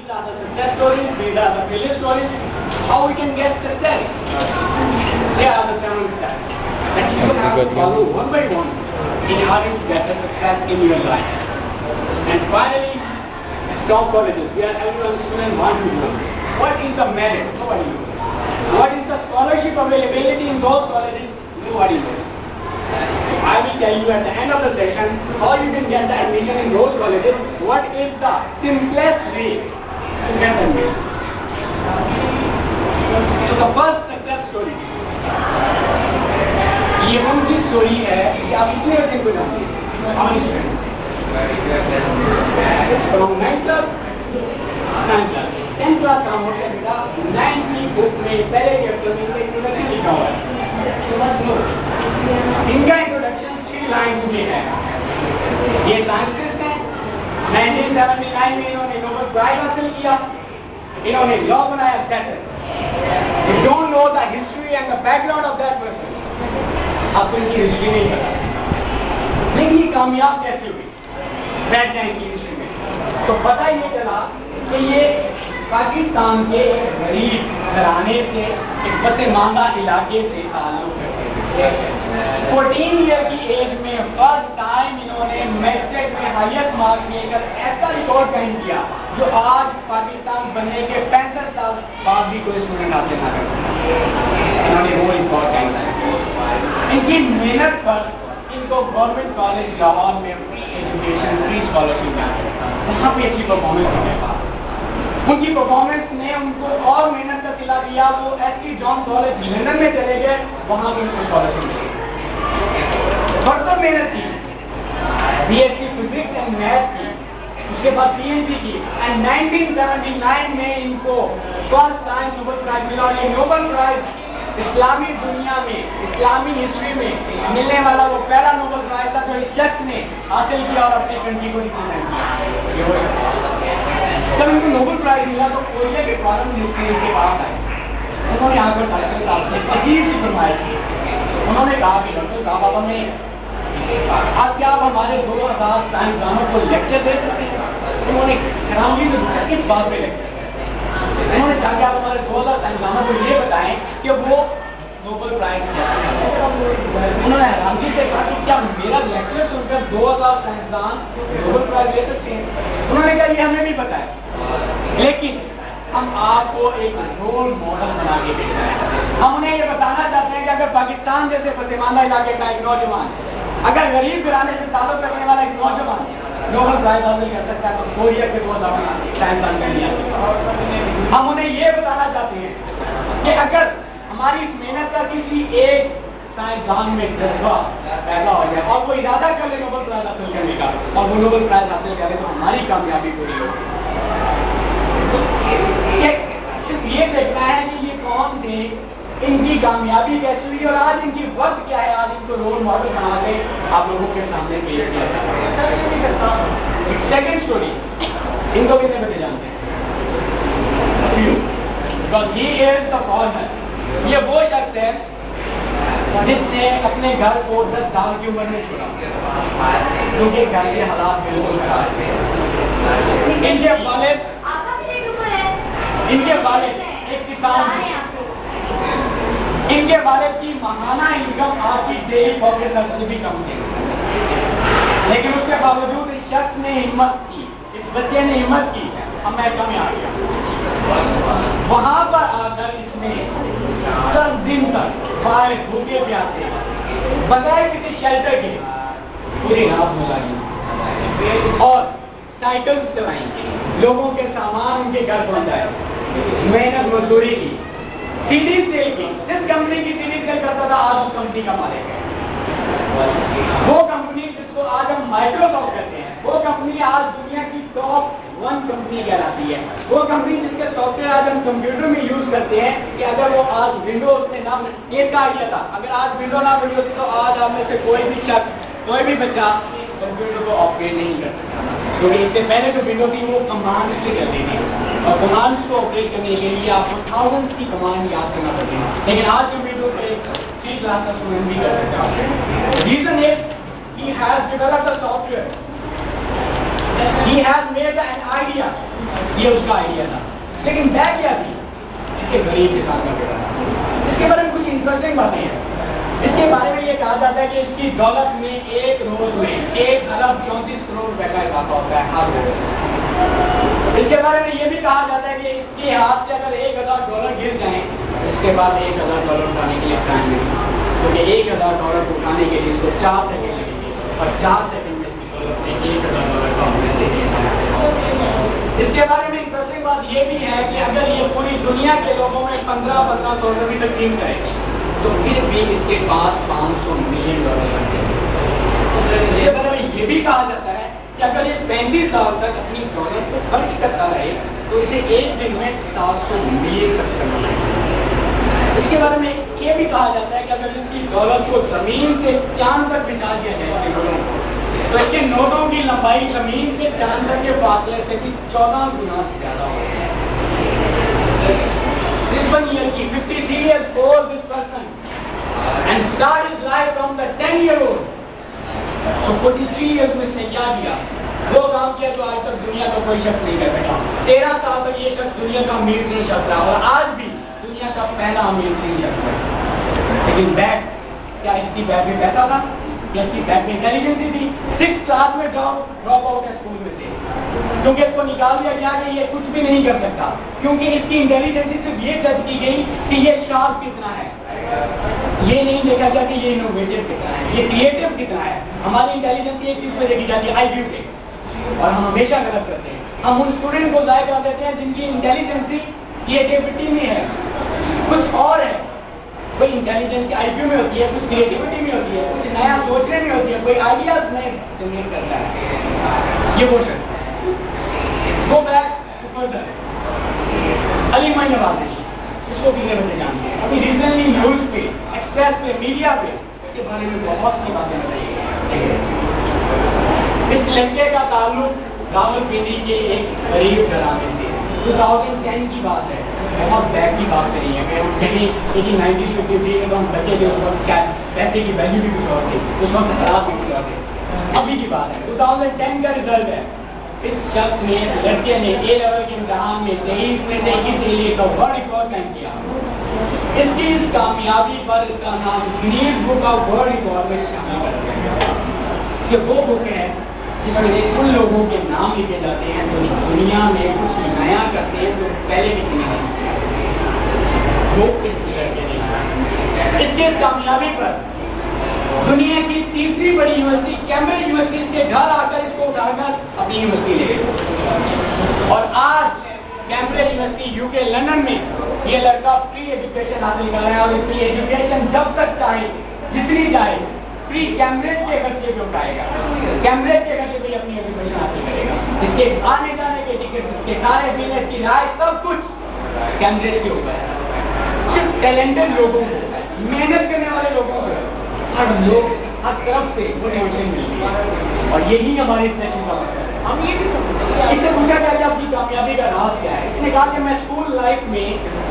these are the success stories, these are the failure stories. How we can get success? They are the 7 steps that you have to follow one by one in order to get the success in your life. And finally, top colleges, where everyone student wants to go. What is the merit? Nobody knows. What is the scholarship availability in those colleges? Nobody knows. I will tell you at the end of the session how you can get the admission in those colleges. What is the simplest way to get admission? So the first success story. ये कौन सी story है कि आप इतने बच्चे को जानते हैं? हमारी student from 9th class 10th class काम होता है बेटा 9th की बुक में पहले चैप्टर में इनका इंट्रोडक्शन लिखा हुआ है. इनका इंट्रोडक्शन 3 लाइन में है. ये साइंटिस्ट हैं. 1979 में इन्होंने नोबेल प्राइज हासिल किया. इन्होंने लॉ बनाया settle. You don't know the history and the background of that person. आपको इनकी हिस्ट्री नहीं पता. लेकिन ये कामयाब कैसे हुई? बैठ जाए इनकी हिस्ट्री में. तो पता ये चला कि ये पाकिस्तान के गरीब घराने से एक पसमानदा इलाके से ताल्लुक रखते हैं. 14 ईयर की एज में फर्स्ट टाइम इन्होंने मैट्रिक में हाईएस्ट मार्क्स लेकर ऐसा रिकॉर्ड कायम किया जो आज पाकिस्तान बनने के 65 साल बाद भी कोई स्टूडेंट हासिल ना कर सका. इन्होंने वो रिकॉर्ड कायम किया. इनकी मेहनत पर इनको गवर्नमेंट कॉलेज लाहौर में फ्री एजुकेशन फ्री स्कॉलरशिप मिला. वहाँ पे अच्छी परफॉर्मेंस होने का उनकी परफॉर्मेंस ने उनको और मेहनत का सिला दिया. वो एसटी जॉन कॉलेज लंदन में चले गए. वहाँ पे उनको स्कॉलरशिप मिली. मेहनत की बीएससी फिजिक्स एंड मैथ की. उसके बाद पीएचडी की. एंड 1979 में इनको फर्स्ट टाइम नोबेल प्राइज मिला. और ये नोबेल प्राइज इस्लामी दुनिया में इस्लामी हिस्ट्री में मिलने वाला वो पहला नोबेल प्राइज था जो इस शख्स ने हासिल किया और अपनी कंट्री को रिप्रेजेंट किया. जब इनको नोबेल प्राइज मिला तो कोयले के फॉरम मिनिस्ट्री के पास आए. उन्होंने आकर डॉक्टर साहब से अजीब सी फरमाइश की. उन्होंने कहा कि डॉक्टर साहब अब हमें आज क्या आप हमारे 2000 साइंसदानों को लेक्चर दे सकते हैं? उन्होंने हैरानगी से पूछा किस बात पे लेक्चर? उन्होंने कहा कि आप हमारे 2000 साइंसदानों को ये बताएं कि वो नोबेल प्राइज. उन्होंने हैरानगी से कहा कि क्या मेरा लेक्चर सुनकर 2000 साइंसदान नोबेल प्राइज ले सकते हैं? उन्होंने कहा ये हमें भी पता है, लेकिन हम आपको एक रोल मॉडल बना के देना है. हम उन्हें ये बताना चाहते हैं कि अगर पाकिस्तान जैसे पसमानदा इलाके का एक नौजवान, अगर गरीब घराने से ताल्लुक रखने वाला एक नौजवान नोबेल प्राइज हासिल कर सकता है तो कोरिया के 2000 साइंसदान कर लिया. हम उन्हें ये बताना चाहते हैं कि अगर हमारी इस मेहनत का किसी एक साइंसदान में जज्बा पैदा हो जाए और वो इरादा कर ले नोबेल प्राइज हासिल करने का और वो नोबेल प्राइज हासिल करे तो हमारी कामयाबी पूरी होगी. ये देखना है कि ये कौन थे, इनकी कामयाबी कैसे हुई और आज इनकी वक्त क्या है. आज इनको रोल मॉडल बना के आप लोगों के सामने पेश किया जाता है. सेकेंड स्टोरी, इनको कितने बच्चे जानते हैं? ये वो शख्स है जिसने अपने घर को 10 साल की उम्र में छोड़ा क्योंकि घर के हालात बिल्कुल खराब थे. इनके वालिद एक किसान थे. इनके वालिद की माहाना इनकम आज की डेली पॉकेट नर्स भी कम थी. लेकिन उसके बावजूद इस शख्स ने हिम्मत की, इस बच्चे ने हिम्मत की, अमेरिका में आ गया. वहां पर आकर इसने 10 दिन तक बाहर भूखे प्यासे बगैर किसी शेल्टर के पूरी रात गुजारी और साइकिल चलाई. लोगों के सामान उनके घर पहुंचाए. मेहनत मजदूरी की. सीडी सेल की. जिस कंपनी की सीडी सेल करता था आज उस कंपनी का मालिक है. वो कंपनी जिसको आज हम माइक्रोसॉफ्ट कहते हैं, वो कंपनी आज दुनिया की टॉप 1 कंपनी कहलाती है. वो कंपनी जिसके सॉफ्टवेयर आज हम कंप्यूटर में यूज करते हैं कि अगर वो आज विंडोज में ना एक का आइडिया था, अगर आज विंडो ना विंडो तो आज आप में से कोई भी शख्स कोई भी बच्चा कंप्यूटर को ऑपरेट नहीं कर सकता. क्योंकि इससे पहले जो विंडो थी वो कमांड से चलती थी और कमांड्स को ऑपरेट करने के लिए आपको थाउजेंड्स की कमांड याद करना पड़ती है. लेकिन आज कंप्यूटर को एक 3 क्लास का स्टूडेंट भी कर सकता है. Reason is he has developed a software. He has made an idea یہ اس کا آئیڈیا تھا. لیکن میں کیا تھی اس کے غریب کسان کا بیٹا تھا. اس کے بارے میں کچھ انٹرسٹنگ باتیں ہیں. اس کے بارے میں یہ کہا جاتا ہے کہ اس کی دولت میں ایک روز میں 1,34 کروڑ روپے کا اضافہ ہوتا ہے ہر روز. اس کے بارے میں یہ بھی کہا جاتا ہے کہ اس کے ہاتھ سے اگر $1,000 گر جائیں اس کے بعد $1,000 اٹھانے کے لیے ٹائم نہیں, کیونکہ $1,000 اٹھانے کے لیے اس کو 4 سیکنڈ لگیں گے اور 4 سیکنڈ میں اس کی دولت میں $1,000 کا ہونے دے دیا. اس کے بارے میں انٹرسٹنگ بات یہ بھی ہے کہ اگر یہ پوری دنیا کے لوگوں میں 1500 بھی تقسیم کرے تو پھر بھی اس کے پاس $500 ملین لگتے ہیں. اس کے بارے میں یہ بھی کہا جاتا ہے کہ اگر یہ 35 سال تک اپنی دولت کو خرچ کرتا رہے تو اسے ایک دن میں 700 ملین خرچ کرنا ہے. اس کے بارے میں یہ بھی کہا جاتا ہے کہ اگر اس کی دولت کو زمین سے چاند تک بچا دیا جائے تو اس کے نوٹوں کی لمبائی زمین سے چاند تک کے فاصلے سے بھی 14 گنا سے زیادہ ہو ہے. This one year کی 53 years old this person and start his life from the 10-year-old. تو 43 years میں اس نے کیا کیا؟ وہ کام کیا جو آج تک دنیا کا کوئی شخص نہیں کر سکا. 13 سال تک یہ شخص دنیا کا امیر نہیں شخص رہا اور آج بھی دنیا کا پہلا امیر نہیں شخص ہے. لیکن بیگ کیا اس کی بیگ میں پیسہ تھا؟ کیا اس کی بیگ میں انٹیلیجنس تھی؟ 6 کلاس میں ڈراپ آؤٹ اسکول میں تھے کیونکہ اس کو نکال دیا گیا کہ یہ کچھ بھی نہیں کر سکتا, کیونکہ اس کی انٹیلیجنس صرف یہ جج کی گئی کہ یہ شارپ کتنا ہے. یہ نہیں دیکھا گیا کہ یہ انوویٹو کتنا ہے, یہ کریٹو کتنا ہے. ہماری انٹیلیجنس ایک چیز پہ دیکھی جاتی ہے آئی کیو پہ, اور ہم ہمیشہ غلط کرتے ہیں. ہم ان اسٹوڈنٹ کو ضائع کر دیتے ہیں جن کی انٹیلیجنس کریٹیوٹی میں ہے, کچھ اور ہے. کوئی انٹیلیجنس آئی کیو میں ہوتی ہے, کچھ کریٹیوٹی میں ہوتی ہے, کچھ نیا سوچنے میں ہوتی ہے, کوئی آئیڈیاز نئے جنریٹ کرتا ہے. یہ وہ شخص گو بیک فردر علی محمد نواز اس کو کتنے بچے جانتے ہیں. ابھی ریسنٹلی نیوز پہ, ایکسپریس پہ, میڈیا پہ اس کے بارے میں بہت سی باتیں بتائی. اس لڑکے کا تعلق راولپنڈی کے ایک غریب گھرانے سے 2010 کی بات ہے, بہت بیک کی بات کری ہے. کہیں 1953 میں ہم بچے تھے, اس وقت پیسے کی ویلیو بھی کچھ اور تھی, اس وقت خراب بھی کچھ اور تھے. ابھی کی بات ہے 2010 کا رزلٹ ہے. اس شخص نے, لڑکے نے اے لیول کے امتحان میں 23 میں سے 21 کے لیے ورلڈ ریکارڈ قائم کیا. اس کی اس کامیابی پر اس کا نام Guinness book of world record میں شامل کر دیا گیا. یہ وہ بک ہے جس میں ان لوگوں کے نام لکھے جاتے ہیں جو دنیا میں کچھ نیا کرتے ہیں جو پہلے بھی نہیں کرتے. وہ اس لڑکے نے اس کی کامیابی پر دنیا کی تیسری بڑی یونیورسٹی کیمبرج یونیورسٹی کے گھر آ کر اس کو اٹھا کر اپنی یونیورسٹی لے گئے. اور آج کیمبرج یونیورسٹی یو کے لندن میں یہ لڑکا فری ایجوکیشن حاصل کر رہا ہے, اور اس فری ایجوکیشن جب تک چاہے جتنی چاہے فری کیمبرج کے خرچے پہ اٹھائے گا, کیمبرج کے خرچے پہ اپنی ایجوکیشن حاصل کرے گا. اس کے آنے جانے کے ٹکٹ, اس کے کھانے پینے کی رائے, سب کچھ کیمبرج کے اوپر ہے. صرف ٹیلنٹڈ لوگوں کو, محنت کرنے والے لوگوں کو ہر لوگ ہر طرف سے وہ ٹینشن ملتی ہے. اور یہی ہمارے سیشن کا مطلب ہے. ہم یہ بھی اس سے پوچھا گیا کہ آپ کی کامیابی کا راز کیا ہے. اس نے کہا کہ میں اسکول لائف میں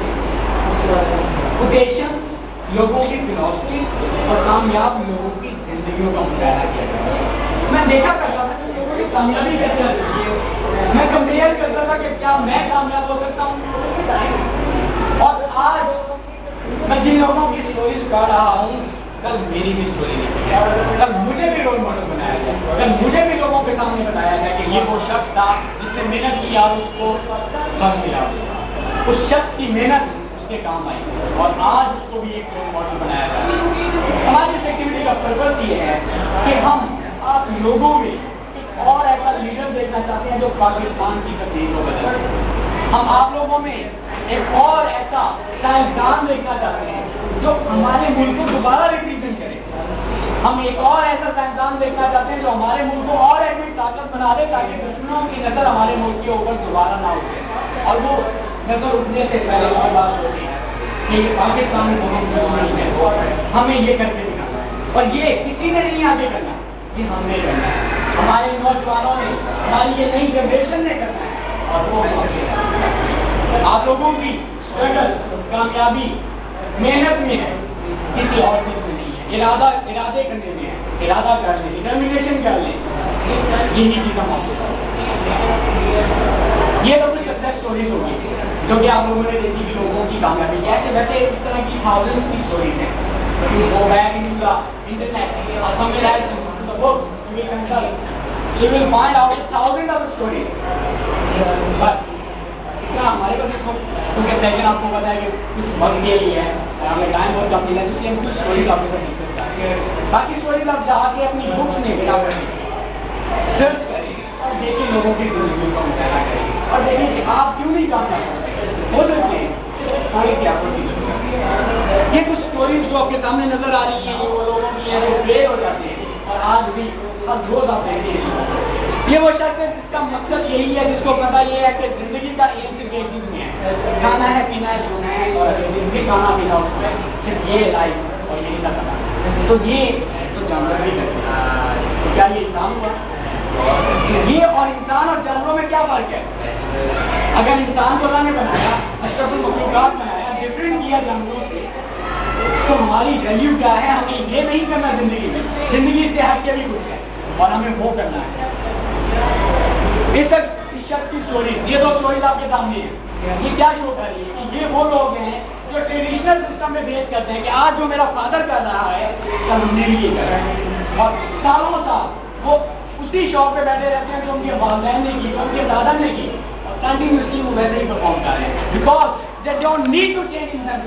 کوٹیشن, لوگوں کی فلاسفی اور کامیاب لوگوں کی زندگیوں کا مشاہدہ کیا تھا. میں دیکھا کرتا تھا کہ لوگوں کی کامیابی کیسے ہوتی ہے, میں کمپیئر کرتا تھا کہ کیا میں کامیاب ہو سکتا ہوں. اور آج میں جن لوگوں کی اسٹوریز پڑھ رہا ہوں, کل میری بھی اسٹوری لکھی ہے, کل مجھے بھی رول ماڈل بنایا جائے, کل مجھے بھی لوگوں کے سامنے بتایا جائے کہ یہ وہ شخص تھا جس نے محنت کی اور اس کو پھل ملا. اس شخص کی محنت اس کے کام آئی اور آج اس کو بھی ایک رول ماڈل بنایا جائے. ہماری اس ایکٹیویٹی کا پرپس یہ ہے کہ ہم آپ لوگوں میں ایک اور ایسا لیڈر دیکھنا چاہتے ہیں جو پاکستان کی تقدیر کو بدلے. ہم آپ لوگوں میں ایک اور ایسا سائنسدان دیکھنا چاہتے ہیں جو ہمارے ملک کو دوبارہ ریپریزنٹ کرے. ہم ایک اور ایسا سائنسدان دیکھنا چاہتے ہیں جو ہمارے ملک کو اور ایسی طاقت بنا دے تاکہ دشمنوں کی نظر ہمارے ملک کے اوپر دوبارہ نہ اٹھے. اور وہ نظر اٹھنے سے پہلے اور بات ہوتی ہے کہ پاکستان میں بہت مسلمان ہے, ہمیں یہ کر کے دکھانا ہے. اور یہ کسی نے نہیں آگے کرنا, یہ ہم نے کرنا ہے. ہمارے نوجوانوں نے, ہماری یہ نئی جنریشن نے کرنا ہے. اور وہ آپ لوگوں کی اسٹرگل, کامیابی محنت میں ہے, کسی اور چیز میں نہیں ہے. ارادے کرنے میں ہے, ارادہ کر لیں, ڈٹرمنیشن کر لیں, یہی چیز ہم آپ کو یہ تو کچھ سکسیس اسٹوریز ہوگی جو کہ آپ لوگوں نے دیکھی کہ لوگوں کی کامیابی ہے کہ ویسے اس طرح کی تھاؤزنڈ کی اسٹوریز ہیں. Go back into the internet or somewhere else into the book, you will consult. You will find out thousands of stories. But اتنا ہمارے پاس کیونکہ سیشن آپ کو پتا ہے کہ کچھ وقت کے لیے ہے ہمیں ٹائم بہت کم ملا ہے اس لیے ہم کچھ اسٹوریز آپ کو ڈسکس کریں گے. باقی اسٹوریز آپ جا کے اپنی بکس میں بنا کر سرچ کریں اور دیکھیں لوگوں کی زندگیوں کا مطالعہ کریں اور دیکھیں کہ آپ کیوں نہیں کام کر سکتے ہو سکتے ہیں اسٹوری کی آپ کو یہ کچھ اسٹوریز جو آپ کے سامنے نظر آ رہی ہیں وہ لوگوں کی ہیں جو پلے ہو جاتے ہیں اور آج بھی ہر روز آپ دیکھتے ہیں. یہ وہ شخص ہے جس کا مقصد یہی ہے جس کو پتا یہ ہے کہ زندگی کا ایک صرف ایک چیز ہے کھانا ہے پینا ہے سونا ہے اور بھی کھانا پینا اس میں صرف یہ لائف اور یہی کا کرنا. تو یہ تو جانور بھی کرتے ہیں تو کیا یہ انسان ہوا یہ اور انسان اور جانوروں میں کیا فرق ہے. اگر انسان کو اللہ نے بنایا اشرف المخلوقات بنایا ڈفرینٹ کیا جانوروں سے تو ہماری ویلیو کیا ہے. ہمیں یہ نہیں کرنا زندگی میں زندگی سے ہٹ کے بھی کچھ ہے اور ہمیں وہ کرنا ہے. اس شخص کی اسٹوری یہ دو اسٹوریز آپ کے سامنے ہیں. یہ کیا شو کر رہی ہے کہ یہ وہ لوگ ہیں جو ٹریڈیشنل سسٹم میں بیس کرتے ہیں کہ آج جو میرا فادر کر رہا ہے کل ہم نے بھی یہ کر رہا ہے اور سالوں سال وہ اسی شوق پہ بیٹھے رہتے ہیں جو ان کے والدین نے کی ان کے دادا نے کی اور کنٹینیوسلی وہ ویسے ہی پرفارم کر رہے ہیں because they don't need to change in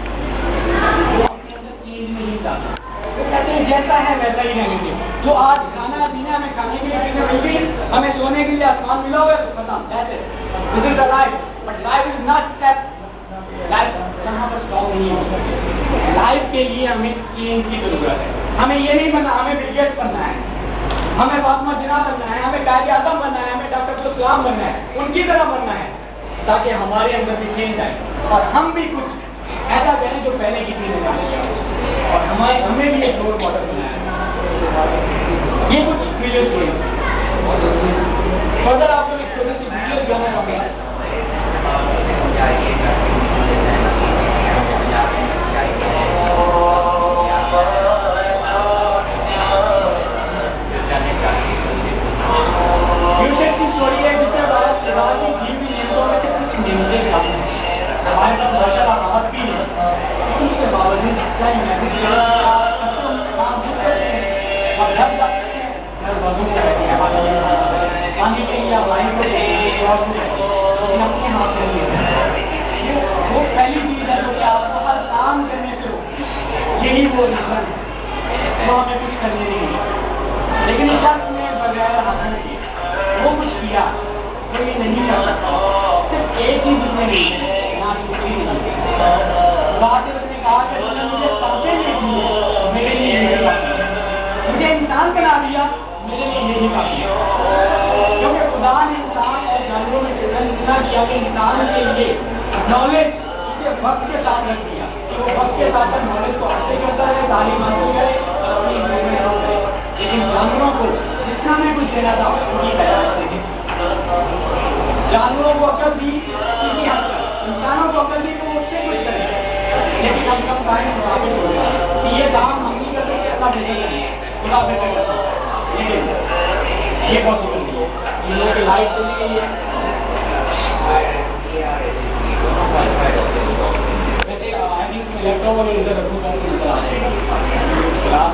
them وہ اپنے اندر چینج نہیں چاہتا. وہ کہتے ہیں جیسا ہے ویسا ہی رہنے کے جو آج کھانا پینا ہمیں کھانے کے لیے پینے مل گئی ہمیں سونے کے لیے آسمان ملا ہوا ہے تو ختم ایسے this is the life but life is not that life یہاں پر اسٹاپ نہیں ہو سکتی. لائف کے لیے ہمیں چینج کی ضرورت ہے. ہمیں یہ نہیں بننا ہمیں بل گیٹس بننا ہے ہمیں فاطمہ جناح بننا ہے ہمیں قائد اعظم بننا ہے ہمیں ڈاکٹر عبدالکلام بننا ہے ان کی طرح بننا ہے تاکہ ہمارے اندر بھی چینج آئے اور ہم بھی کچھ ایسا کریں جو پہلے کی چیزیں اور ہمیں بھی ایک رول ماڈل بنایا. یہ کچھ ویڈیوز ہوئی فردر آپ کو ایک چھوٹی سی ویڈیو جانا چاہوں گا. یوسف کی اسٹوری ہے جس میں بھارت شہزاد کی جیو کی نیندوں میں سے کچھ نیندیں کھاتے ہیں. ہمارے پاس ماشاء اللہ راحت بھی ہے لیکن اس کے باوجود کئی میسج پانی کے لیے اپنے ہاتھ میں وہ پہلی چیز ہے جو کہ آپ کو ہر کام کرنے سے ہو یہی وہ ریزن ہے جو ہمیں کچھ کرنے نہیں ہے. لیکن اس شخص نے بغیر حاصل کیے وہ کچھ کیا جو یہ نہیں کر سکتا صرف ایک ہی چیز نہیں بات نے کہا کہ مجھے پڑھتے نہیں دیے میرے لیے یہی کافی ہے مجھے انسان بنا دیا میرے لیے یہی کافی ہے. کیونکہ خدا نے انسان اور جانوروں میں ڈفرینس اتنا کیا کہ انسان کے لیے نالج اسے وقت کے ساتھ رکھ دیا کہ وہ وقت کے ساتھ نالج کو حاصل کرتا ہے تعلیم حاصل کرے اور اپنی امپرومنٹ کرے. لیکن جانوروں کو جتنا میں کچھ دینا تھا ان کی تیار کریں جانوروں کو عقل دی اسی حد تک انسانوں کو عقل دی تو وہ اس سے کچھ کرے لیکن ہم کم ٹائم مطابق ہو گیا کہ یہ کام ہم نہیں کرتے کہ اللہ بہتر کرے خدا بہتر کرتا ہے. لیکن یہ پاسبل نہیں ہے. ان لوگوں کی لائف چلنے کے لیے لیپ ٹاپ اور ادھر رکھوں گا نظر آ جائے گا.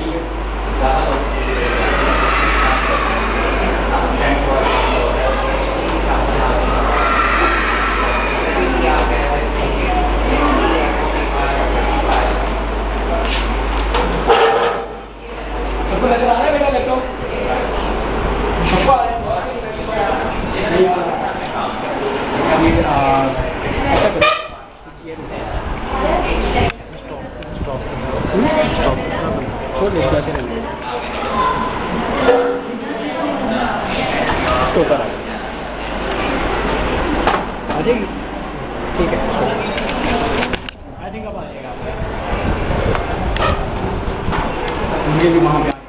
نظر آ رہا ہے بیٹا لیپ ٹاپ ٹھیک ہے آئی تھنک اب آ جائے گا مجھے بھی وہاں پہ